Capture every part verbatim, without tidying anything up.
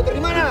motor di mana?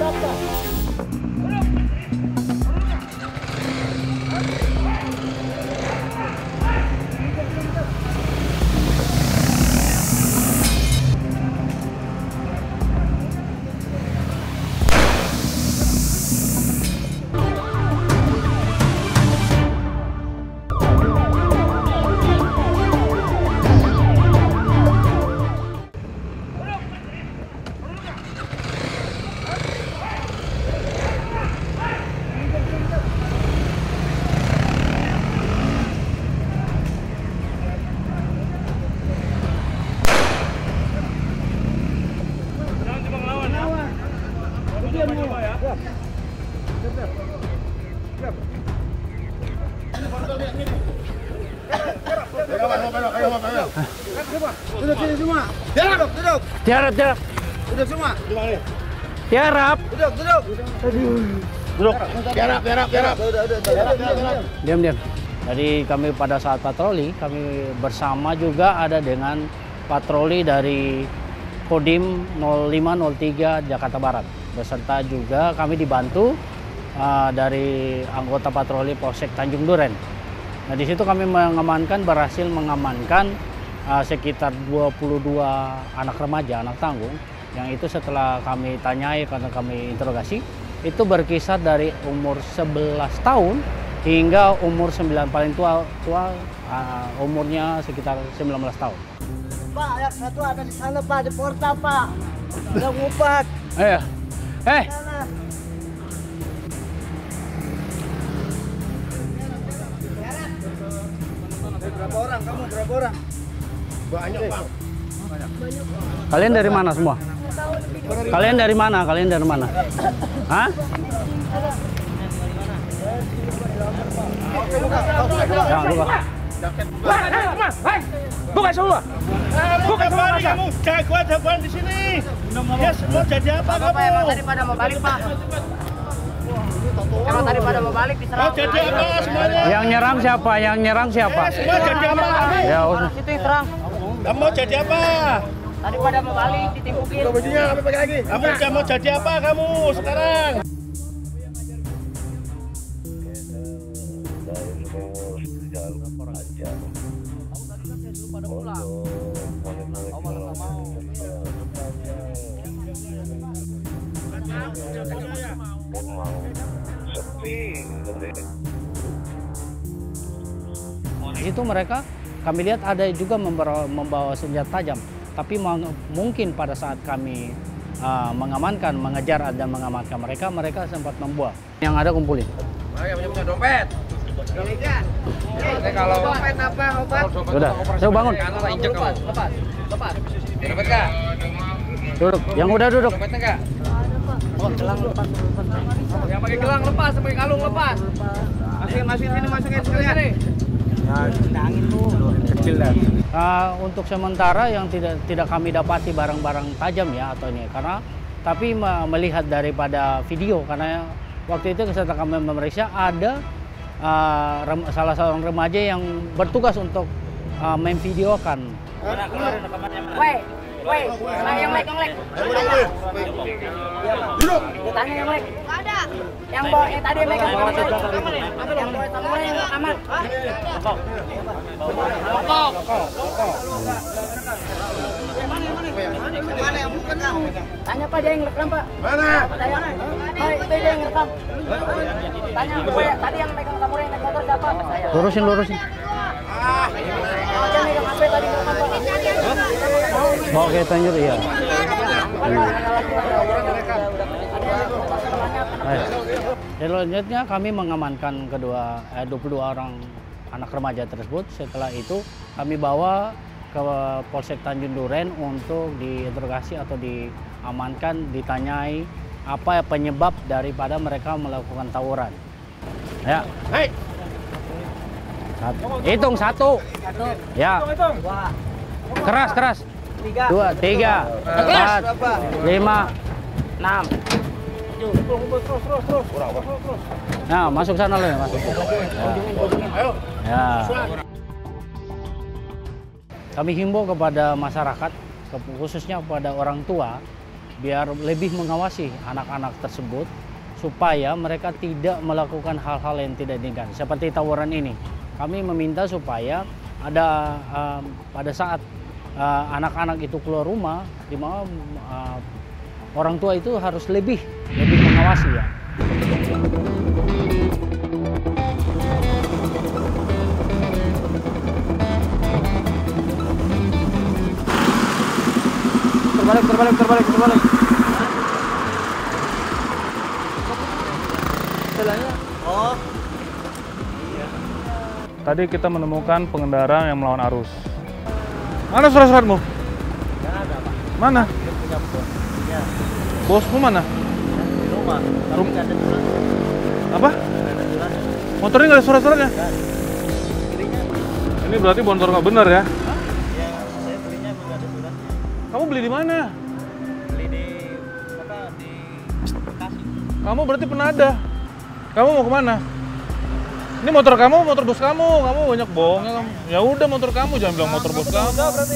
Duduk sini semua. Tiarap, duduk. Tiarap, tiarap. Duduk semua. Tiarap. Duduk, duduk. Duduk. Tiarap, tiarap, tiarap. Diam, diam. Jadi kami pada saat patroli, kami bersama juga ada dengan patroli dari Kodim nol lima nol tiga Jakarta Barat. Beserta juga kami dibantu uh, dari anggota patroli Polsek Tanjung Duren. Nah, di situ kami mengamankan, berhasil mengamankan uh, sekitar dua puluh dua anak remaja, anak tanggung, yang itu setelah kami tanyai karena kami interogasi, itu berkisar dari umur sebelas tahun hingga umur sembilan, paling tua, tua uh, umurnya sekitar sembilan belas tahun. Pak, yang satu ada di sana Pak, di portal Pak. Udah ngupat. Eh, eh. Berapa orang kamu? Berapa orang? Banyak, Bang. Banyak. Kalian dari mana semua? Kalian dari mana? Kalian dari mana? Hah? Jangan lupa. Buka semua. Buka semua kamu. Jagoan jagoan di sini. Ya semua jadi apa kamu? Pak, emang tadi pada mau balik Pak. Emang tadi pada mau balik diserang. Mau jadi apa semuanya? Yang nyerang siapa? Yang nyerang siapa? Semua jadi apa? Ya, Orang situ yang serang. Kamu mau jadi apa? Tadi pada mau balik ditimpukin. Bajunya kami pakai lagi. Kamu udah mau jadi apa kamu sekarang? Di situ mereka kami lihat ada juga membawa, membawa senjata tajam, tapi mungkin pada saat kami uh, mengamankan, mengejar dan mengamankan mereka, mereka sempat membuang. Yang ada kumpulin. Mereka punya punya dompet. Eh, kalau dompet apa obat? Sudah, saya bangun. Lepas, lepas, lepas. Dompet kah? Duduk. Yang udah duduk. Dompetnya kah? Oh, gelang lepas, lepas. Yang pakai gelang lepas, pakai kalung lepas. Masukin, masukin sini, masukin sekalian. Angin tuh. Kecil dah. Uh, untuk sementara yang tidak tidak kami dapati barang-barang tajam ya atau ini karena tapi melihat daripada video karena waktu itu ketika kami memeriksa ada uh, rem, salah seorang remaja yang bertugas untuk uh, memvideokan. Woi, woi, mana yang like, yang like? Duduk. Ditanya yang like. Ada. Yang bawa yang tadi yang megang samurai. Yang bawa samurai yang aman. Kok. Kok. Mana yang bukan kamu? Tanya Pak, dia yang rekam Pak. Mana? Tanya. Oh, itu dia yang rekam. Tanya saya tadi yang megang samurai yang naik motor siapa? Saya. Lurusin, lurusin. Ah, dia megang H P tadi rekam Pak. Bawa ke Tanjur iya. Eh. Selanjutnya kami mengamankan kedua eh, dua puluh dua orang anak remaja tersebut. Setelah itu kami bawa ke Polsek Tanjung Duren untuk diinterogasi atau diamankan, ditanyai apa penyebab daripada mereka melakukan tawuran. Ya. Hei. Satu. Hitung satu. Satu. Ya. Dua. Keras, keras. Tiga. Dua, tiga, empat, lima, enam. Nah, masuk sana loh, masuk. Ya. Ya. Kami himbau kepada masyarakat, khususnya kepada orang tua, biar lebih mengawasi anak-anak tersebut supaya mereka tidak melakukan hal-hal yang tidak diinginkan seperti tawuran ini. Kami meminta supaya ada uh, pada saat anak-anak uh, itu keluar rumah, di mana uh, orang tua itu harus lebih lebih mengawasi ya. Terbalik, terbalik, terbalik, terbalik. Oh. Tadi kita menemukan pengendara yang melawan arus. Mana surat-suratmu? Nggak ada, Pak. Mana? Dia punya bos. Iya. Bosmu mana? Di rumah. Tapi Rum- nggak ada suratnya. Apa? Nggak ada suratnya. Motornya nggak ada surat-suratnya? Nggak ada. Belinya, Ini berarti motor nggak benar ya? ya saya belinya nggak ada suratnya. Kamu beli di mana? Beli di apa di Bekasi. Kamu berarti penada. Kamu mau kemana? Ini motor kamu, motor bos kamu. Kamu banyak bohongnya kamu. Ya udah motor kamu, jangan bilang motor bos kamu. berarti.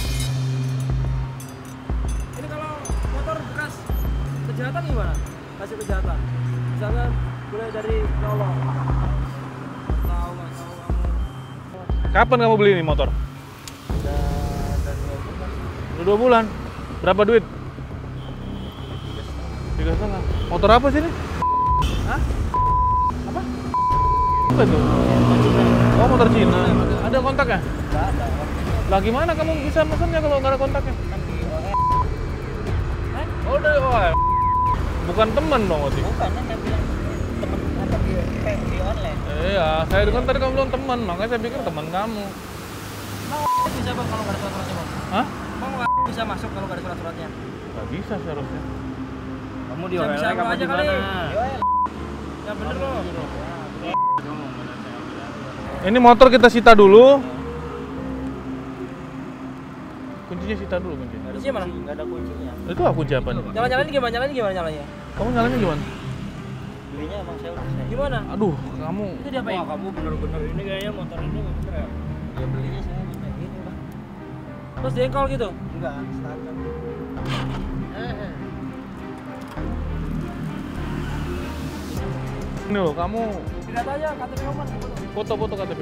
Ini kalau motor bekas kejahatan gimana? Kasih kejahatan. Misalnya mulai dari nyolong. Tahu nggak tahu kamu. Kapan kamu beli ini motor? Udah dari dua bulan. Udah dua bulan. Berapa duit? Tiga setengah. Motor apa sih ini? Hah? Apa? Apa itu? Oh, motor Cina. Ada kontaknya? Nggak ada. Lah gimana kamu bisa mesennya kalau nggak ada kontaknya? Kan di O L. Oh, dari O L. Bukan teman dong, Oti. Bukan, kan saya bilang temen apa di kayak di online. Iya, saya dengar tadi kamu bilang teman, makanya saya pikir teman kamu. Emang bisa bang kalau nggak ada surat-suratnya bang? Hah? Emang nggak bisa masuk kalau nggak ada surat-suratnya? Nggak bisa seharusnya. Kamu Bisa bisa lu aja kali. Di O L. Ya bener loh. Ini motor kita sita dulu. Kuncinya sita dulu kunci. Kuncinya mana? Nggak ada kuncinya. Itu aku kunci apa nih? Nyala-nyalain gimana? Nyalain gimana nyalanya? Kamu nyalanya gimana? Belinya emang saya udah saya. Gimana? Aduh, kamu. Itu diapain? Wah, kamu bener-bener ini kayaknya motor ini nggak bener ya. Ya belinya saya kayak gini, Bang. Terus jengkol gitu? Enggak, standar. Ini loh, kamu Lihat aja K T P kamu mana? foto-foto K T P.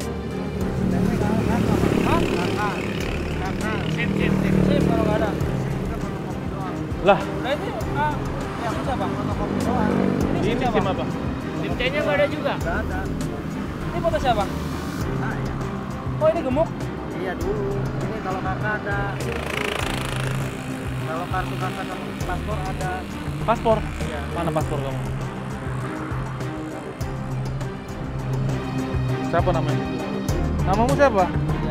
Hah? Kakak. Kakak. Sim, sim, sim. Sim kalau nggak ada. Lah, Nah itu ah, yang itu apa? Fotokopi doang. Ini ini sim SIM siapa? apa? Sim C-nya nggak ada juga. Enggak ada. Ini foto siapa? Oh ini gemuk? Iya dulu. Ini kalau kakak ada. Kalau kartu kakak sama paspor ada. Paspor? Iya. Mana paspor kamu? Siapa namanya? Namamu siapa? Iya.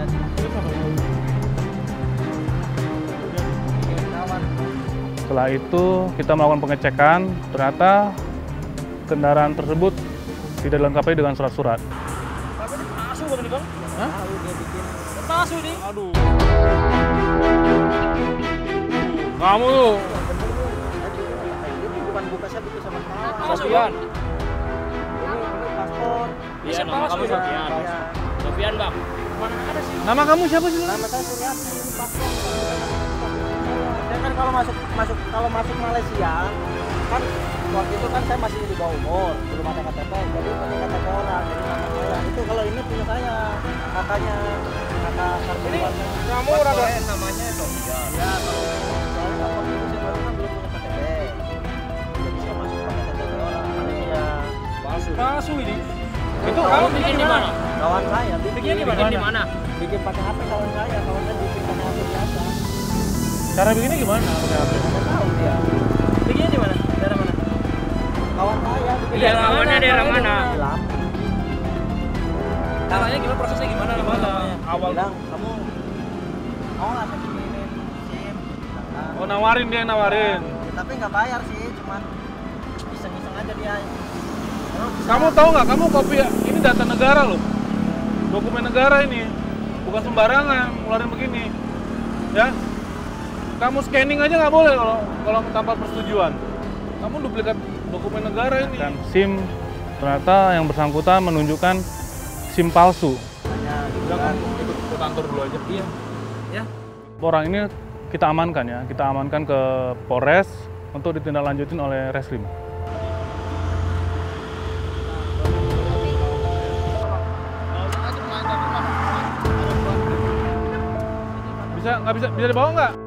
Kawan. Setelah itu kita melakukan pengecekan, ternyata kendaraan tersebut tidak dilengkapi dengan surat-surat. Tapi ini palsu bang ini bang? Hah? Tahu dia bikin. Palsu nih. Aduh. Kamu tuh. Ini bukan buka saya buku sama kawan. Palsu Sofian. bang. Ini ini paspor. Iya, nama kamu Sofian. Iya. Sofian bang. Mana ada sih? Nama kamu siapa sih? Nama saya Suryati, ini paspor. Saya kan kalau masuk masuk kalau masuk Malaysia kan waktu itu kan saya masih di bawah umur, belum ada K T P, jadi pakai K T P orang, jadi nama saya. Itu kalau ini punya saya, kakaknya kakak kartu Ini keluarga. kamu rada namanya Sofian. Ya, kalau saya waktu itu saya baru kan belum punya K T P, jadi saya masuk pakai K T P orang Malaysia. Palsu. Palsu ini. Itu Kamu bikin di mana? Kawan saya bikin, Bikin di mana? Di mana? bikin pakai H P kawan saya, kawan saya bikin pakai H P biasa. Cara bikinnya gimana? Pakai H P? Nggak tahu dia. Bikinnya di mana? Daerah mana? Kawan saya bikin Iya, kawannya daerah mana? Di Lampung. Caranya gimana? Prosesnya gimana? Gimana? Awal. Bilang kamu mau nggak saya bikinin SIM? Bilang, Oh, nawarin dia nawarin. "Ah." Tapi nggak bayar sih, cuman iseng-iseng aja dia. Terus, Kamu tahu nggak? Kamu kopi ini data negara loh. Dokumen negara ini. Bukan sembarangan ngeluarin begini. Ya. Kamu scanning aja nggak boleh kalau kalau tanpa persetujuan. Kamu duplikat dokumen negara ini. Dan SIM ternyata yang bersangkutan menunjukkan SIM palsu. hanya gitu Udah kan. kamu ikut ke kantor dulu aja. Iya. Ya. Orang ini kita amankan ya, kita amankan ke Polres untuk ditindaklanjutin oleh Reskrim. Bisa nggak bisa bisa dibawa nggak?